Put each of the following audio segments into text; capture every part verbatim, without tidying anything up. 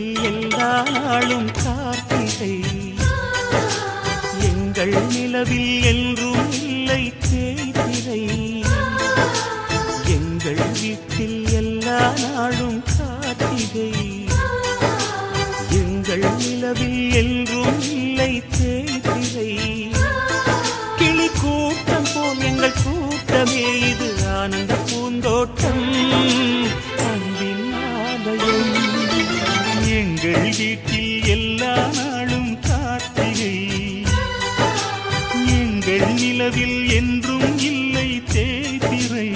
எல்லா நாளும் கார்த்திகை எங்கள் நிலவில் என்றும் இல்லை தேய்திரை எங்கள் வீட்டில் எல்லா நாளும் கார்த்திகை எங்கள் நிலவில் என்றும் இல்லை தேய்திரை கிளி கூட்டம் போல் எங்கள் கூட்டமே இது ஆனந்த பூந்தோட்டம் அன்பின் ஆலயம் எங்கள் வீட்டில் எல்லா நாளும் கார்த்திகை எங்கள் நிலவில் என்றும் இல்லை தேய்திரை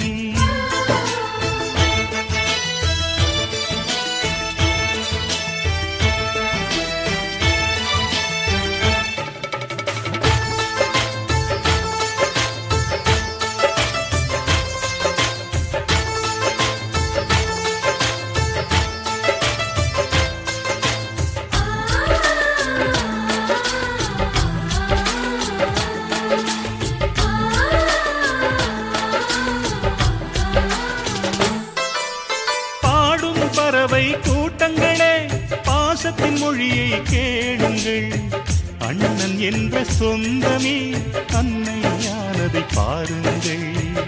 பறவை கூட்டங்களே பாசத்தின் மொழியை கேளுங்கள் அண்ணன் என்ற சொந்தமே அன்னையானதை பாருங்கள்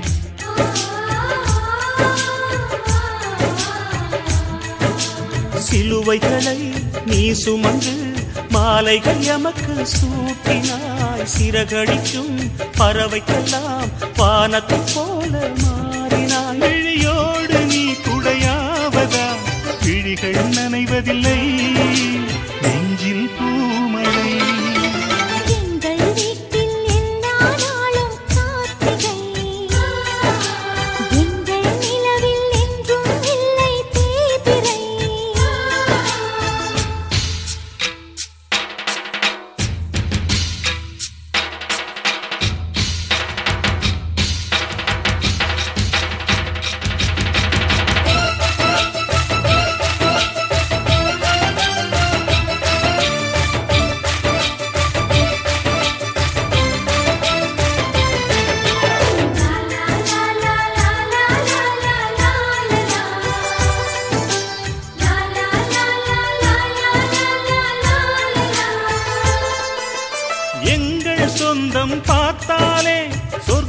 சிலுவைகளை நீ சுமந்து மாலைகள் எமக்கு சூட்டினாய் சிறகடிக்கும் பறவைக்கெல்லாம் வானத்தை போல மாறினாய் விழியோடு நீ குடையாவதா விழிகள் நனைவதில்லை நெஞ்சில் பூமழை எங்கள் வீட்டில் எல்லா நாளும் கார்த்திகை எங்கள் நிலவில் என்றும் இல்லை தேய்பிறை சொந்தம் பார்த்தாலே